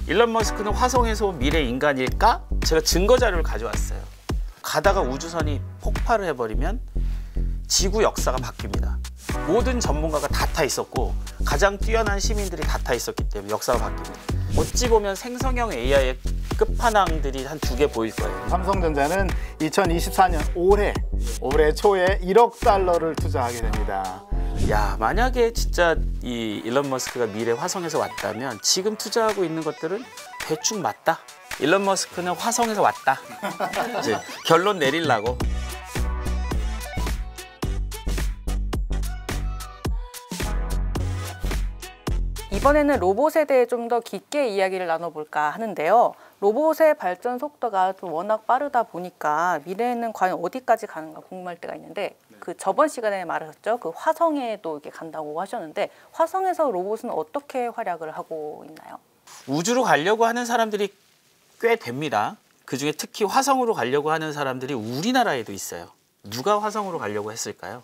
일론 머스크는 화성에서 온 미래 인간일까? 제가 증거 자료를 가져왔어요. 가다가 우주선이 폭발을 해버리면 지구 역사가 바뀝니다. 모든 전문가가 다 타 있었고 가장 뛰어난 시민들이 다 타 있었기 때문에 역사가 바뀝니다. 어찌 보면 생성형 AI의 끝판왕들이 한 2개 보일 거예요. 삼성전자는 2024년 올해 초에 1억 달러를 투자하게 됩니다. 야, 만약에 진짜 이 일론 머스크가 미래 화성에서 왔다면 지금 투자하고 있는 것들은 대충 맞다. 일론 머스크는 화성에서 왔다. 이제 결론 내리려고. 이번에는 로봇에 대해 좀 더 깊게 이야기를 나눠볼까 하는데요. 로봇의 발전 속도가 좀 워낙 빠르다 보니까 미래에는 과연 어디까지 가는가 궁금할 때가 있는데 그 저번 시간에 말하셨죠. 그 화성에도 이렇게 간다고 하셨는데 화성에서 로봇은 어떻게 활약을 하고 있나요? 우주로 가려고 하는 사람들이 꽤 됩니다. 그중에 특히 화성으로 가려고 하는 사람들이 우리나라에도 있어요. 누가 화성으로 가려고 했을까요?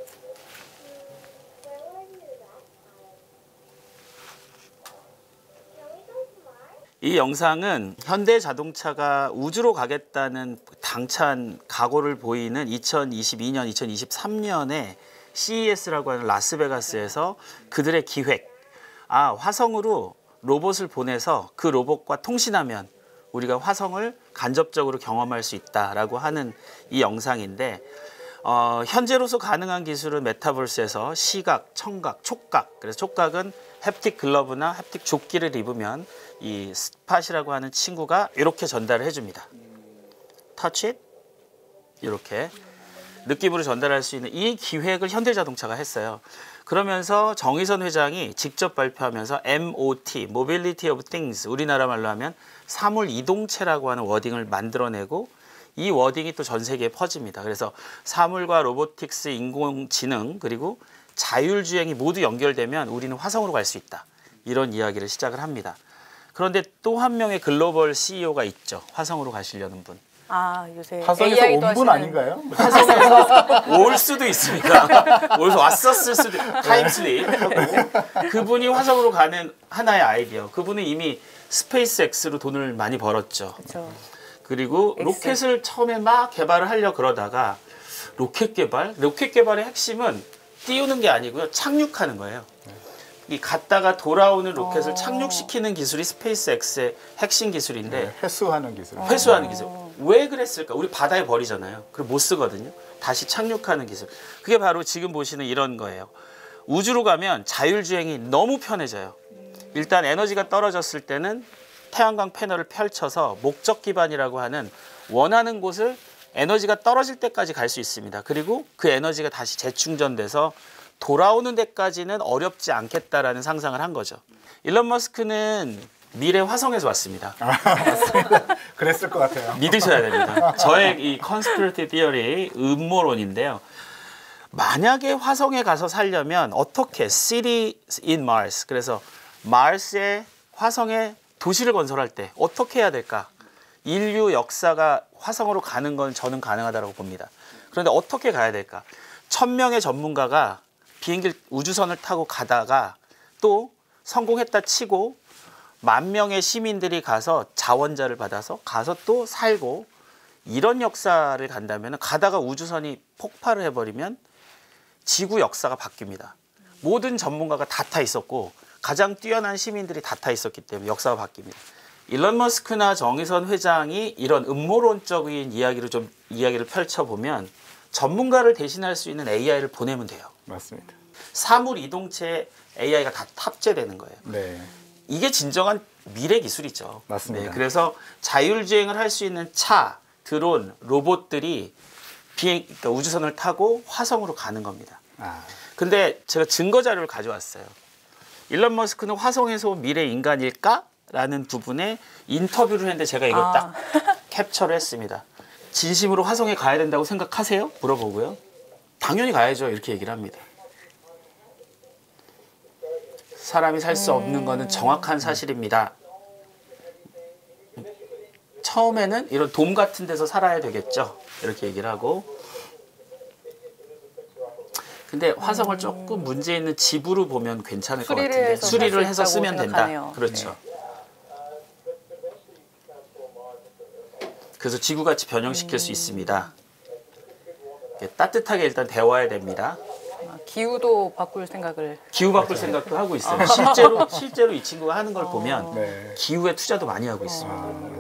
이 영상은 현대자동차가 우주로 가겠다는 당찬 각오를 보이는 2022년, 2023년에 CES라고 하는 라스베가스에서 그들의 기획, 화성으로 로봇을 보내서 그 로봇과 통신하면 우리가 화성을 간접적으로 경험할 수 있다라고 하는 이 영상인데 현재로서 가능한 기술은 메타버스에서 시각, 청각, 촉각, 그래서 촉각은 햅틱 글러브나 햅틱 조끼를 입으면 이 스팟이라고 하는 친구가 이렇게 전달을 해줍니다. 터치 잇 이렇게 느낌으로 전달할 수 있는 이 기획을 현대자동차가 했어요. 그러면서 정의선 회장이 직접 발표하면서 MOT, Mobility of Things, 우리나라 말로 하면 사물 이동체라고 하는 워딩을 만들어내고 이 워딩이 또 전 세계에 퍼집니다. 그래서 사물과 로보틱스, 인공지능 그리고 자율주행이 모두 연결되면 우리는 화성으로 갈 수 있다. 이런 이야기를 시작을 합니다. 그런데 또 한 명의 글로벌 CEO가 있죠. 화성으로 가시려는 분. 요새 화성에서 온 분 아닌가요? 화성에서 올 수도 있습니다. 올서 왔었을 수도 타임슬립 하고 그분이 화성으로 가는 하나의 아이디어. 그분은 이미 스페이스X로 돈을 많이 벌었죠. 그렇죠. 그리고 로켓을 처음에 막 개발을 하려고 그러다가 로켓 개발의 핵심은 띄우는 게 아니고요. 착륙하는 거예요. 이 갔다가 돌아오는 로켓을 착륙시키는 기술이 스페이스X의 핵심 기술인데 회수하는 기술. 회수하는 기술. 왜 그랬을까? 우리 바다에 버리잖아요. 그럼 못 쓰거든요. 다시 착륙하는 기술. 그게 바로 지금 보시는 이런 거예요. 우주로 가면 자율주행이 너무 편해져요. 일단 에너지가 떨어졌을 때는 태양광 패널을 펼쳐서 목적 기반이라고 하는 원하는 곳을 에너지가 떨어질 때까지 갈 수 있습니다. 그리고 그 에너지가 다시 재충전돼서 돌아오는 데까지는 어렵지 않겠다라는 상상을 한 거죠. 일론 머스크는 미래 화성에서 왔습니다. 맞습니다. 그랬을 것 같아요. 믿으셔야 됩니다. 저의 이 컨스피러티 티어리 음모론인데요. 만약에 화성에 가서 살려면 어떻게 City in Mars, 그래서 마르스의 화성에 도시를 건설할 때 어떻게 해야 될까? 인류 역사가 화성으로 가는 건 저는 가능하다고 봅니다. 그런데 어떻게 가야 될까? 1000명의 전문가가 비행기 우주선을 타고 가다가 또 성공했다 치고 10,000명의 시민들이 가서 자원자를 받아서 가서 또 살고 이런 역사를 간다면 가다가 우주선이 폭발을 해버리면 지구 역사가 바뀝니다. 모든 전문가가 다 타 있었고 가장 뛰어난 시민들이 다 타 있었기 때문에 역사가 바뀝니다. 일론 머스크나 정의선 회장이 이런 음모론적인 이야기를 펼쳐보면 전문가를 대신할 수 있는 AI를 보내면 돼요. 맞습니다. 사물 이동체에 AI가 다 탑재되는 거예요. 네. 이게 진정한 미래 기술이죠. 맞습니다. 네, 그래서 자율주행을 할 수 있는 차, 드론, 로봇들이 그러니까 우주선을 타고 화성으로 가는 겁니다. 근데 제가 증거 자료를 가져왔어요. 일론 머스크는 화성에서 온 미래 인간일까? 라는 부분에 인터뷰를 했는데 제가 이걸 딱 캡처를 했습니다. 진심으로 화성에 가야 된다고 생각하세요? 물어보고요. 당연히 가야죠. 이렇게 얘기를 합니다. 사람이 살 수 없는 거는 정확한 사실입니다. 처음에는 이런 돔 같은 데서 살아야 되겠죠. 이렇게 얘기를 하고. 근데 화성을 조금 문제 있는 집으로 보면 괜찮을 것 같은데 수리를 해서 쓰면 된다. 그렇죠. 네. 그래서 지구같이 변형시킬 수 있습니다. 따뜻하게 일단 데워야 됩니다. 기후도 바꿀 생각을. 기후 바꿀 생각도 하고 있어요. 실제로 이 친구가 하는 걸 보면 네. 기후에 투자도 많이 하고 있습니다.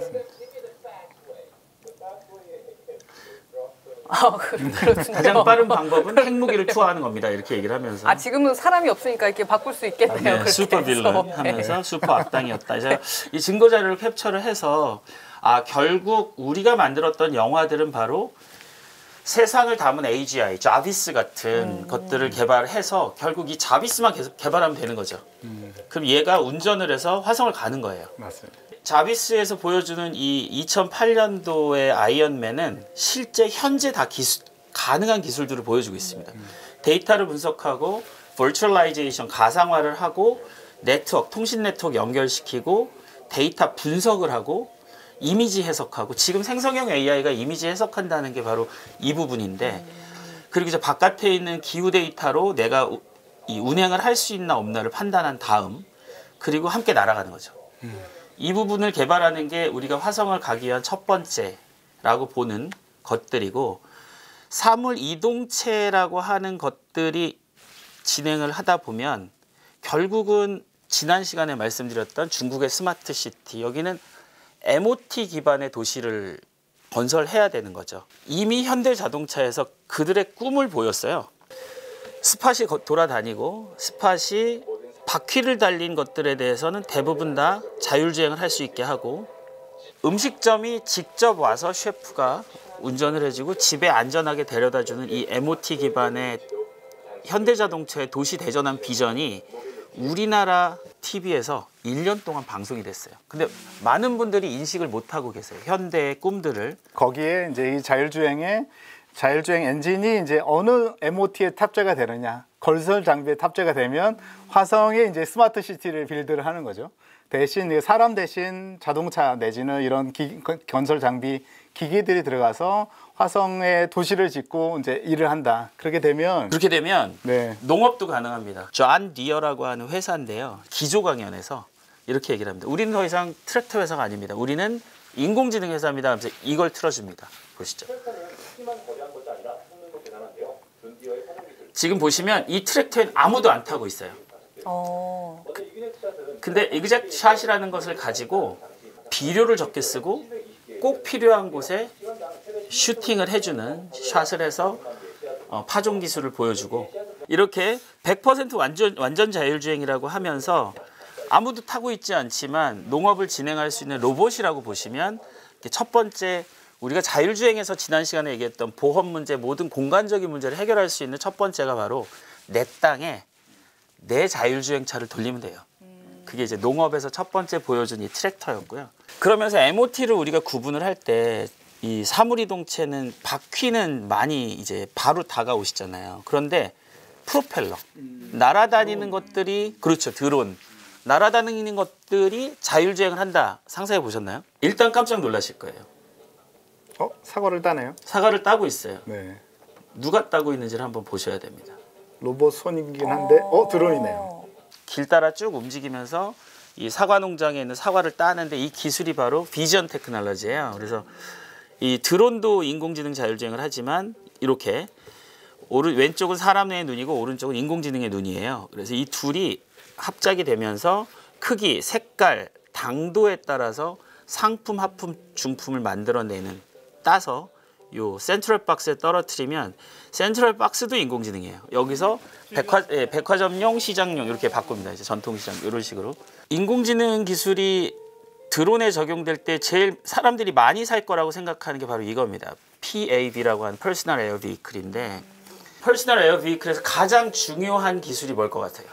그렇군요. 가장 빠른 방법은 핵무기를 투하하는 겁니다. 이렇게 얘기를 하면서. 지금은 사람이 없으니까 이렇게 바꿀 수 있겠네요. 네, 그렇게 슈퍼 해서. 빌런 하면서 슈퍼 악당이었다. 이제 이 증거 자료를 캡처를 해서 결국 우리가 만들었던 영화들은 바로 세상을 담은 AGI, 자비스 같은 것들을 개발해서 결국 이 자비스만 계속 개발하면 되는 거죠. 그럼 얘가 운전을 해서 화성을 가는 거예요. 맞습니다. 자비스에서 보여주는 이 2008년도의 아이언맨은 실제 현재 다 가능한 기술들을 보여주고 있습니다. 데이터를 분석하고 버추얼라이제이션, 가상화를 하고 통신 네트워크 연결시키고 데이터 분석을 하고 이미지 해석하고, 지금 생성형 AI가 이미지 해석한다는 게 바로 이 부분인데, 그리고 이제 바깥에 있는 기후 데이터로 내가 이 운행을 할 수 있나 없나를 판단한 다음, 그리고 함께 날아가는 거죠. 이 부분을 개발하는 게 우리가 화성을 가기 위한 첫 번째라고 보는 것들이고, 사물 이동체라고 하는 것들이 진행을 하다 보면 결국은 지난 시간에 말씀드렸던 중국의 스마트 시티, 여기는 MOT 기반의 도시를 건설해야 되는 거죠. 이미 현대자동차에서 그들의 꿈을 보였어요. 스팟이 돌아다니고 스팟이 바퀴를 달린 것들에 대해서는 대부분 다 자율주행을 할 수 있게 하고, 음식점이 직접 와서 셰프가 운전을 해주고 집에 안전하게 데려다주는 이 MOT 기반의 현대자동차의 도시 대전환 비전이 우리나라 TV에서 1년 동안 방송이 됐어요. 근데 많은 분들이 인식을 못하고 계세요. 현대의 꿈들을. 거기에 이제 이 자율주행 엔진이 이제 어느 MOT에 탑재가 되느냐, 건설 장비에 탑재가 되면 화성에 이제 스마트 시티를 빌드를 하는 거죠. 대신 사람 대신 자동차 내지는 이런 건설 장비 기기들이 들어가서 화성에 도시를 짓고 이제 일을 한다. 그렇게 되면 네. 농업도 가능합니다. 존 디어라고 하는 회사인데요. 기조 강연에서 이렇게 얘기를 합니다. 우리는 더 이상 트랙터 회사가 아닙니다. 우리는 인공지능 회사입니다. 하면서 이걸 틀어줍니다. 보시죠. 지금 보시면 이 트랙터엔 아무도 안 타고 있어요. 근데 이그젝 샷이라는 것을 가지고 비료를 적게 쓰고 꼭 필요한 곳에 슈팅을 해주는 샷을 해서 파종 기술을 보여주고, 이렇게 100% 완전 자율주행이라고 하면서 아무도 타고 있지 않지만 농업을 진행할 수 있는 로봇이라고 보시면, 첫 번째 우리가 자율주행에서 지난 시간에 얘기했던 보험 문제, 모든 공간적인 문제를 해결할 수 있는 첫 번째가 바로 내 땅에 내 자율주행차를 돌리면 돼요. 그게 이제 농업에서 첫 번째 보여준 이 트랙터였고요. 그러면서 MOT를 우리가 구분을 할 때 이 사물이동체는 바퀴는 많이 이제 바로 다가오시잖아요. 그런데 프로펠러, 날아다니는 것들이, 그렇죠, 드론, 날아다니는 것들이 자율주행을 한다. 상상해 보셨나요? 일단 깜짝 놀라실 거예요. 사과를 따네요. 사과를 따고 있어요. 네. 누가 따고 있는지를 한번 보셔야 됩니다. 로봇 손이긴 한데, 드론이네요. 길 따라 쭉 움직이면서 이 사과 농장에 있는 사과를 따는데, 이 기술이 바로 비전 테크놀로지예요. 그래서 이 드론도 인공지능 자율주행을 하지만 이렇게 왼쪽은 사람의 눈이고 오른쪽은 인공지능의 눈이에요. 그래서 이 둘이 합작이 되면서 크기, 색깔, 당도에 따라서 상품, 하품, 중품을 만들어내는, 따서 요 센트럴 박스에 떨어뜨리면, 센트럴 박스도 인공지능이에요. 여기서 백화점용, 시장용 이렇게 바꿉니다. 이제 전통시장 이런 식으로. 인공지능 기술이 드론에 적용될 때 제일 사람들이 많이 살 거라고 생각하는 게 바로 이겁니다. PAV라고 하는 퍼스널 에어 비클인데, 퍼스널 에어 비클에서 가장 중요한 기술이 뭘 것 같아요?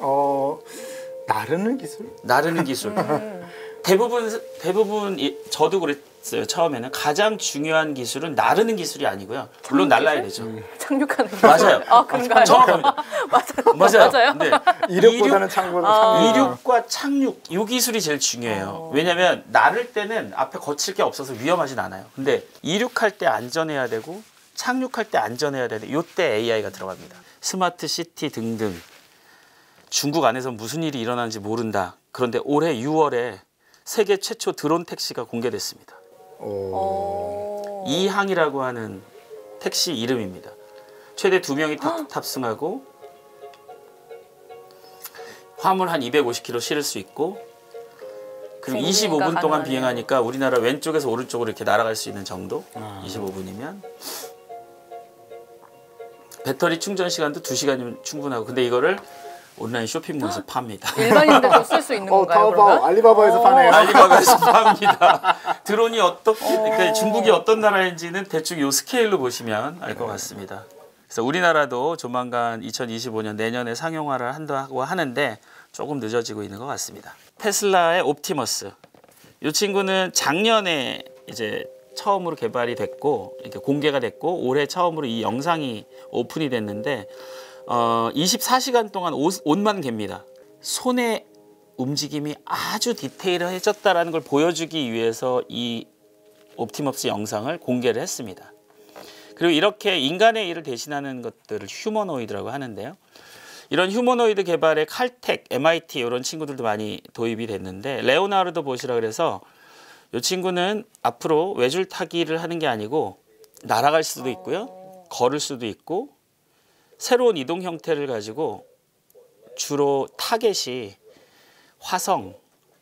나르는 기술? 나르는 기술. 대부분 저도 그랬어요. 처음에는 가장 중요한 기술은 나르는 기술이 아니고요. 물론 날라야 되죠. 착륙하는 기술. 맞아요. 그런가요? 정확합니다. 맞아요. 네. 이륙보다는 참고로 이륙과 착륙, 이 기술이 제일 중요해요. 왜냐하면 나를 때는 앞에 거칠 게 없어서 위험하진 않아요. 근데 이륙할 때 안전해야 되고 착륙할 때 안전해야 되는데, 이때 AI가 들어갑니다. 스마트 시티 등등. 중국 안에서 무슨 일이 일어나는지 모른다. 그런데 올해 6월에 세계 최초 드론 택시가 공개됐습니다. 이항이라고 하는 택시 이름입니다. 최대 2명이 탑승하고 화물 한 250kg 실을 수 있고 그리고 25분 동안 비행하니까 우리나라 왼쪽에서 오른쪽으로 이렇게 날아갈 수 있는 정도. 25분이면 배터리 충전 시간도 2시간이면 충분하고 근데 이거를 온라인 쇼핑몰에서 팝니다. 일반인들도 쓸 수 있는 건가요? 타오바오, 그러면? 알리바바에서 파네요. 알리바바에서 팝니다. 드론이 그러니까 중국이 어떤 나라인지는 대충 요 스케일로 보시면 알 것 같습니다. 그래서 우리나라도 조만간 2025년 내년에 상용화를 한다고 하는데 조금 늦어지고 있는 것 같습니다. 테슬라의 옵티머스. 이 친구는 작년에 이제 처음으로 개발이 됐고 이렇게 공개가 됐고 올해 처음으로 이 영상이 오픈이 됐는데 24시간 동안 옷만 갭니다. 손의 움직임이 아주 디테일해졌다라는 걸 보여주기 위해서 이 옵티머스 영상을 공개를 했습니다. 그리고 이렇게 인간의 일을 대신하는 것들을 휴머노이드라고 하는데요. 이런 휴머노이드 개발에 칼텍, MIT 이런 친구들도 많이 도입이 됐는데 레오나르도 보시라 그래서 이 친구는 앞으로 외줄 타기를 하는 게 아니고 날아갈 수도 있고요. 걸을 수도 있고 새로운 이동 형태를 가지고 주로 타겟이 화성,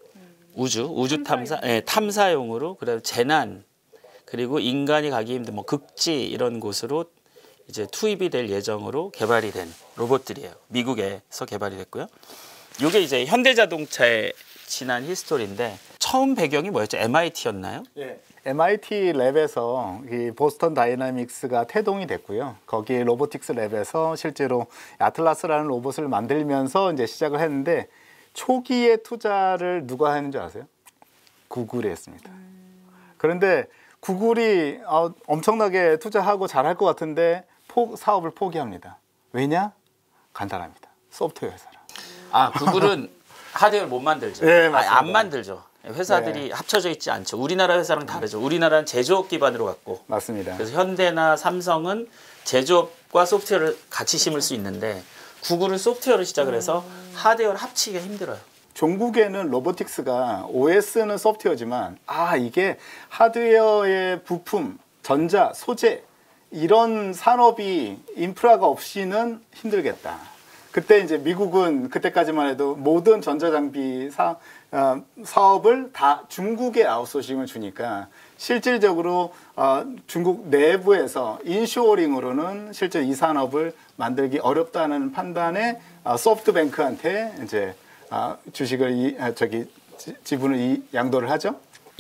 우주 탐사, 탐사용으로 그다음에 재난 그리고 인간이 가기 힘든 뭐 극지 이런 곳으로 이제 투입이 될 예정으로 개발이 된 로봇들이에요. 미국에서 개발이 됐고요. 이게 이제 현대자동차의 지난 히스토리인데 처음 배경이 뭐였죠? MIT였나요? 예. MIT 랩에서 이 보스턴 다이나믹스가 태동이 됐고요. 거기 로보틱스 랩에서 실제로 아틀라스라는 로봇을 만들면서 이제 시작을 했는데 초기에 투자를 누가 했는지 아세요? 구글이 했습니다. 그런데 구글이 엄청나게 투자하고 잘할 것 같은데 사업을 포기합니다. 왜냐? 간단합니다. 소프트웨어 회사라. 구글은 하드웨어를 못 만들죠. 네, 맞습니다. 안 만들죠. 회사들이 합쳐져 있지 않죠. 우리나라 회사랑 다르죠. 우리나라는 제조업 기반으로 갔고. 맞습니다. 그래서 현대나 삼성은 제조업과 소프트웨어를 같이 심을 수 있는데 구글은 소프트웨어를 시작을 해서 하드웨어를 합치기가 힘들어요. 종국에는 로보틱스가 OS는 소프트웨어지만 이게 하드웨어의 부품, 전자, 소재 이런 산업이 인프라가 없이는 힘들겠다. 그때 이제 미국은 그때까지만 해도 모든 전자장비 사업을 다 중국에 아웃소싱을 주니까 실질적으로 중국 내부에서 인쇼어링으로는 실제 이 산업을 만들기 어렵다는 판단에 소프트뱅크한테 이제 주식을 지분을 양도를 하죠.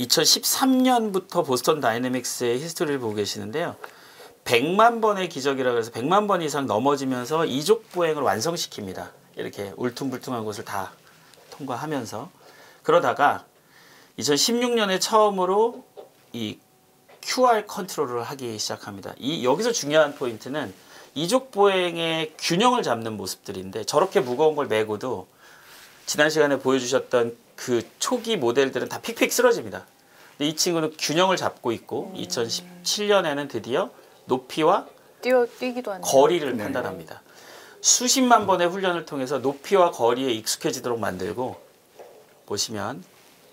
2013년부터 보스턴 다이내믹스의 히스토리를 보고 계시는데요. 100만 번의 기적이라고 해서 100만 번 이상 넘어지면서 이족 보행을 완성시킵니다. 이렇게 울퉁불퉁한 곳을 다 통과하면서 그러다가 2016년에 처음으로 이 QR 컨트롤을 하기 시작합니다. 여기서 중요한 포인트는 이족 보행의 균형을 잡는 모습들인데 저렇게 무거운 걸 메고도 지난 시간에 보여주셨던 그 초기 모델들은 다 픽픽 쓰러집니다. 근데 이 친구는 균형을 잡고 있고 2017년에는 드디어 높이와 뛰기도 하는 거리를 판단합니다. 수십만 번의 훈련을 통해서 높이와 거리에 익숙해지도록 만들고 보시면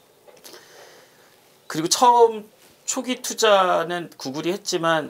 그리고 초기 투자는 구글이 했지만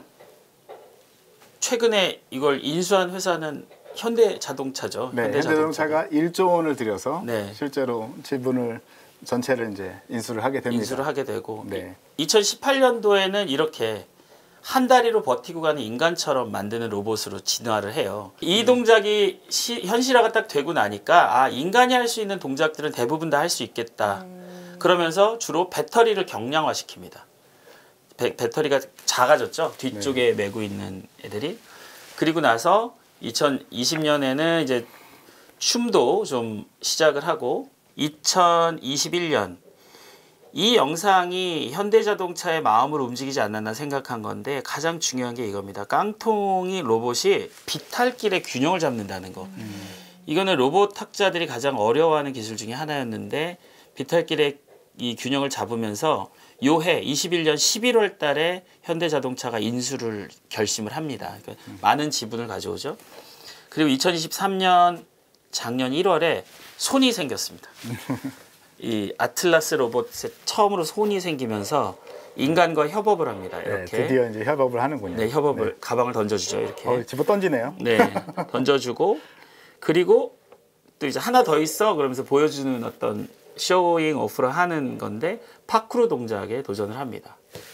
최근에 이걸 인수한 회사는 현대자동차죠. 네, 현대자동차가 1조 원을 들여서 네. 실제로 지분을 전체를 이제 인수를 하게 됩니다. 인수를 하게 되고 네. 2018년도에는 이렇게 한 다리로 버티고 가는 인간처럼 만드는 로봇으로 진화를 해요. 이 동작이 현실화가 딱 되고 나니까 인간이 할 수 있는 동작들은 대부분 다 할 수 있겠다. 그러면서 주로 배터리를 경량화시킵니다. 배터리가 작아졌죠. 뒤쪽에 메고 있는 애들이. 그리고 나서 2020년에는 이제 춤도 좀 시작을 하고 2021년 이 영상이 현대자동차의 마음을 움직이지 않았나 생각한 건데 가장 중요한 게 이겁니다. 깡통이 로봇이 비탈길의 균형을 잡는다는 거. 이거는 로봇 학자들이 가장 어려워하는 기술 중에 하나였는데 비탈길의 이 균형을 잡으면서 요해 21년 11월 달에 현대자동차가 인수를 결심을 합니다. 그러니까 많은 지분을 가져오죠. 그리고 2023년 작년 1월에 손이 생겼습니다. 이 아틀라스 로봇에 처음으로 손이 생기면서 인간과 협업을 합니다. 네, 이렇게. 드디어 이제 협업을 하는군요. 네, 협업을 가방을 던져주죠. 이렇게. 집어 던지네요. 네, 던져주고 그리고 또 이제 하나 더 있어 그러면서 보여주는 어떤 쇼잉 오프를 하는 건데 파크로 동작에 도전을 합니다.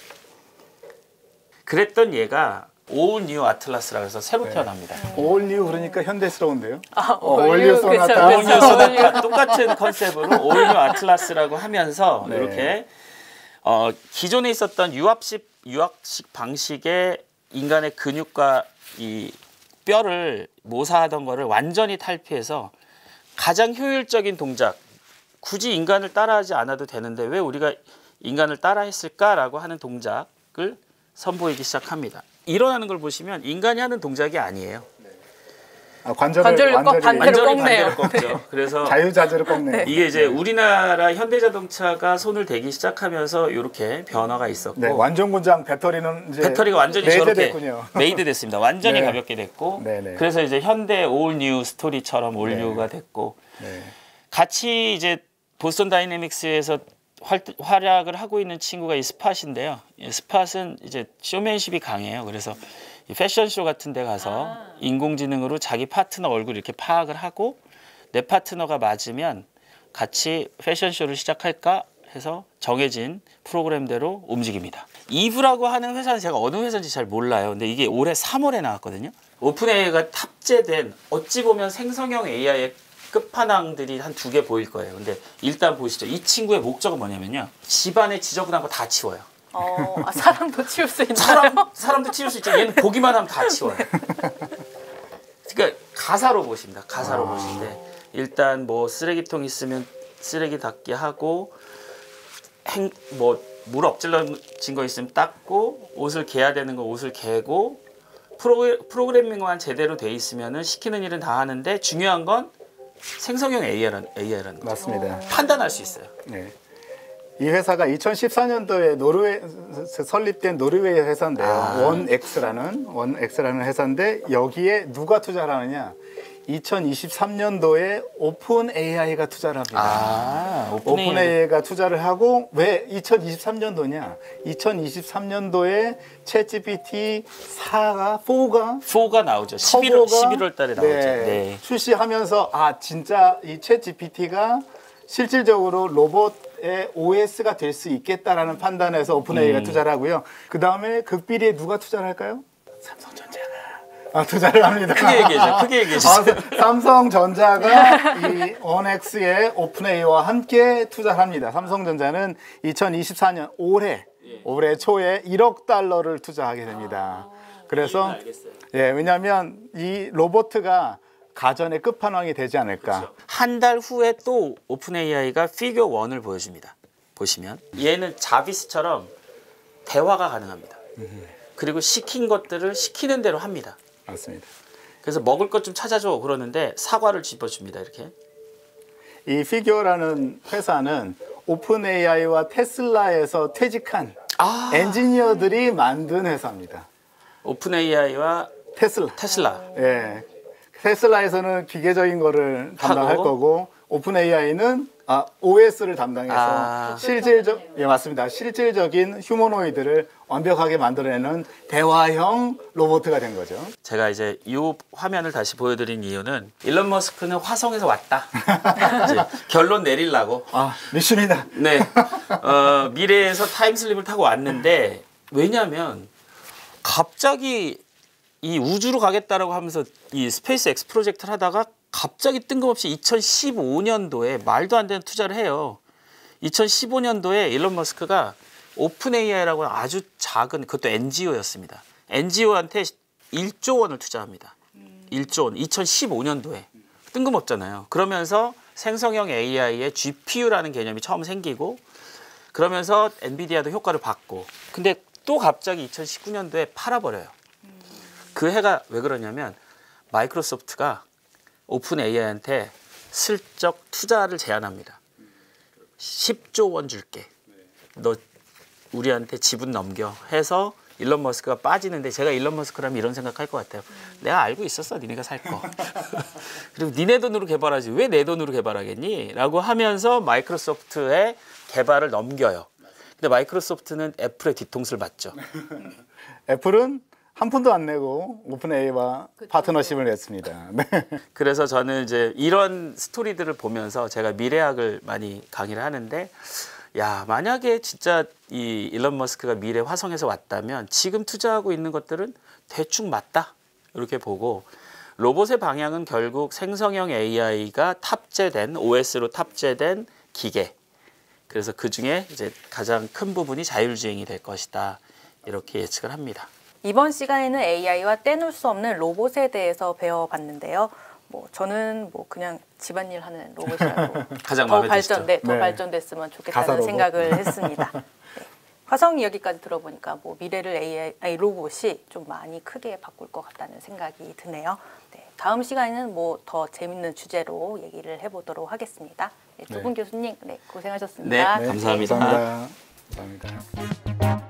그랬던 얘가 올 뉴 아틀라스라고 해서 새로 태어납니다. 올 뉴 그러니까 현대스러운데요. 올 뉴 뉴, 소나타. 그쵸, 올 뉴 소나타 똑같은 컨셉으로 올 뉴 아틀라스라고 하면서 네. 이렇게 기존에 있었던 유학식 방식의 인간의 근육과 이 뼈를 모사하던 거를 완전히 탈피해서 가장 효율적인 동작, 굳이 인간을 따라하지 않아도 되는데 왜 우리가 인간을 따라했을까라고 하는 동작을 선보이기 시작합니다. 일어나는 걸 보시면 인간이 하는 동작이 아니에요. 관절을 꺾- 반대로 완전히 꺾네요. 반대로 꺾죠. 그래서 자유자재로 꺾네요. 이게 이제 우리나라 현대자동차가 손을 대기 시작하면서 이렇게 변화가 있었고 네, 완전 군장 배터리는 이제 배터리가 완전히 메이드 저렇게 됐군요. 메이드 됐습니다. 완전히 네. 가볍게 됐고 네네. 그래서 이제 현대 올 뉴 스토리처럼 올 뉴가 됐고 네. 같이 이제 보스턴 다이내믹스에서 활약을 하고 있는 친구가 이 스팟인데요. 이 스팟은 이제 쇼맨십이 강해요. 그래서 이 패션쇼 같은 데 가서 인공지능으로 자기 파트너 얼굴 이렇게 파악을 하고 내 파트너가 맞으면 같이 패션쇼를 시작할까 해서 정해진 프로그램대로 움직입니다. 이브라고 하는 회사는 제가 어느 회사인지 잘 몰라요. 근데 이게 올해 3월에 나왔거든요. 오픈 AI가 탑재된 어찌 보면 생성형 AI의 끝판왕들이 한 2개 보일 거예요. 근데 일단 보시죠. 이 친구의 목적은 뭐냐면요. 집안에 지저분한 거 다 치워요. 사람도 치울 수 있나요? 사람도 치울 수 있죠. 얘는 보기만 하면 다 치워요. 그러니까 가사로 보십니다. 가사로 보시는데 일단 뭐 쓰레기통 있으면 쓰레기 닦게 하고 물 엎질러진 거 있으면 닦고 옷을 개야 되는 거 옷을 개고 프로그래밍만 제대로 돼 있으면은 시키는 일은 다 하는데 중요한 건 생성형 AI라는 거죠. 맞습니다. 판단할 수 있어요. 네. 이 회사가 2014년도에 노르웨이 설립된 노르웨이 회사인데요. 원엑스라는 회사인데 여기에 누가 투자를 하느냐? 2023년도에 오픈 AI가 투자를 합니다. 오픈 AI가 투자를 하고 왜 2023년도냐? 2023년도에 챗GPT 4가 나오죠. 11월 달에 나오죠. 네. 출시하면서 진짜 이 챗GPT가 실질적으로 로봇의 OS가 될 수 있겠다라는 판단에서 오픈 AI가 투자를 하고요. 그 다음에 극비리에 누가 투자를 할까요? 삼성전자가 투자를 합니다. 크게 얘기해주세요. 삼성전자가 이 원엑스의 오픈 AI와 함께 투자를 합니다. 삼성전자는 2024년 올해 초에 1억 달러를 투자하게 됩니다. 그래서 왜냐하면 이 로봇가 가전의 끝판왕이 되지 않을까. 그렇죠. 한 달 후에 또 오픈 AI가 피규어 1을 보여줍니다. 보시면 얘는 자비스처럼 대화가 가능합니다. 그리고 시킨 것들을 시키는 대로 합니다. 맞습니다. 그래서 먹을 것 좀 찾아줘 그러는데 사과를 짚어줍니다. 이렇게. 이 피규어라는 회사는 오픈 AI와 테슬라에서 퇴직한 엔지니어들이 만든 회사입니다. 오픈 AI와 테슬라. 예. 테슬라에서는 기계적인 거를 담당할 거고 오픈 AI는 OS를 담당해서 실질적인 휴머노이드를 완벽하게 만들어내는 대화형 로봇가 된 거죠. 제가 이제 이 화면을 다시 보여드린 이유는 일론 머스크는 화성에서 왔다. 이제 결론 내리려고. 미션이다. 네. 미래에서 타임슬립을 타고 왔는데 왜냐하면 갑자기 이 우주로 가겠다라고 하면서 이 스페이스 X 프로젝트를 하다가 갑자기 뜬금없이 2015년도에 말도 안 되는 투자를 해요. 2015년도에 일론 머스크가 오픈 AI라고 하는 아주 작은 그것도 NGO였습니다. NGO한테 1조 원을 투자합니다. 1조 원. 2015년도에. 뜬금없잖아요. 그러면서 생성형 AI의 GPU라는 개념이 처음 생기고 그러면서 엔비디아도 효과를 받고 근데 또 갑자기 2019년도에 팔아버려요. 그 해가 왜 그러냐면 마이크로소프트가 오픈 AI한테 슬쩍 투자를 제안합니다. 10조 원 줄게. 너 우리한테 지분 넘겨 해서 일론 머스크가 빠지는데 제가 일론 머스크라면 이런 생각할 것 같아요. 내가 알고 있었어. 니네가 살 거. 그리고 니네 돈으로 개발하지 왜 내 돈으로 개발하겠니? 라고 하면서 마이크로소프트의 개발을 넘겨요. 근데 마이크로소프트는 애플의 뒤통수를 맞죠. 애플은 한 푼도 안 내고 오픈 AI와 파트너십을 냈습니다. 네. 그래서 저는 이제 이런 스토리들을 보면서 제가 미래학을 많이 강의를 하는데, 야, 만약에 진짜 이 일론 머스크가 미래 화성에서 왔다면 지금 투자하고 있는 것들은 대충 맞다 이렇게 보고, 로봇의 방향은 결국 생성형 AI가 탑재된 OS로 탑재된 기계. 그래서 그 중에 이제 가장 큰 부분이 자율주행이 될 것이다 이렇게 예측을 합니다. 이번 시간에는 AI와 떼놓을 수 없는 로봇에 대해서 배워봤는데요. 뭐 저는 뭐 그냥 집안일 하는 로봇이라고 가장 더 마음에 드시죠? 더 네. 발전됐으면 가사 좋겠다는 로봇. 생각을 했습니다. 네. 화성 이야기까지 들어보니까 뭐 미래를 AI 로봇이 좀 많이 크게 바꿀 것 같다는 생각이 드네요. 네. 다음 시간에는 뭐 더 재밌는 주제로 얘기를 해보도록 하겠습니다. 네, 두 분 교수님, 네, 고생하셨습니다. 네, 감사합니다. 감사합니다. 감사합니다.